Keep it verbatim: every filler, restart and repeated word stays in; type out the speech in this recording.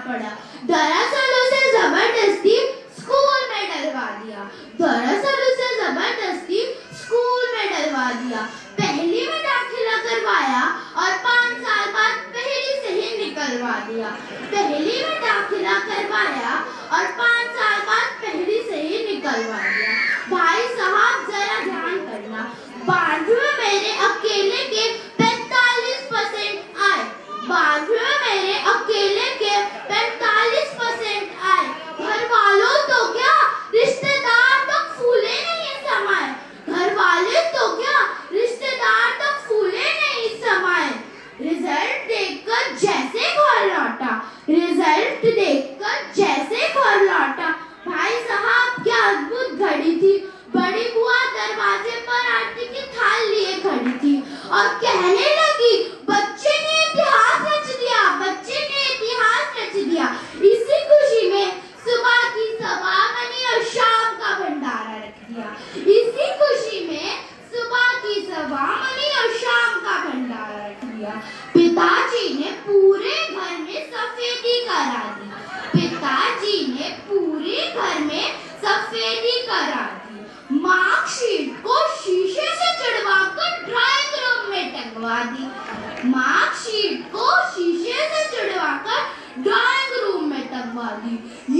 पड़ा। दरअसल उसे जबरदस्ती स्कूल में डलवा दिया दरअसल उसे जबरदस्ती स्कूल में डलवा दिया पहली में दाखिला करवाया और पाँच साल बाद पहली से ही निकलवा दिया पहली में दाखिला करवाया और पाँच साल बाद पहली से ही निकलवा दिया। भाई साहब जरा ध्यान करना, बारहवीं में मेरे अकेले के पैंतालीस परसेंट आए बारहवीं में मेरे अकेले के पैंतालीस परसेंट आए। घर वालों तो क्या, रिश्तेदार तक फूले नहीं समाए घर वाले तो क्या, रिश्तेदार तक फूले नहीं समाए। रिजल्ट देखकर जैसे घर लौटा रिजल्ट देखकर जैसे घर लौटा भाई साहब क्या अद्भुत घड़ी थी। बड़ी बुआ दरवाजे पर आरती की थाल लिए खड़ी थी और कहने लगी, बच्चे ने इतिहास रच दिया बच्चे ने इतिहास रच दिया। इसी खुशी में सुबह की सभा बनी और शाम का भंडारा रख दिया इसी खुशी में सुबह की सभा बनी और शाम का भंडारा रख दिया। पिताजी ने पूरे घर में सफेदी करा दी पिताजी ने पूरे घर में सफेदी करा दी। मार्कशीट को शीशे से चढ़वाकर ड्राइंग रूम में टंगवा दी मार्कशीट को शीशे से चढ़वाकर ड्राइंग रूम में टंगवा दी।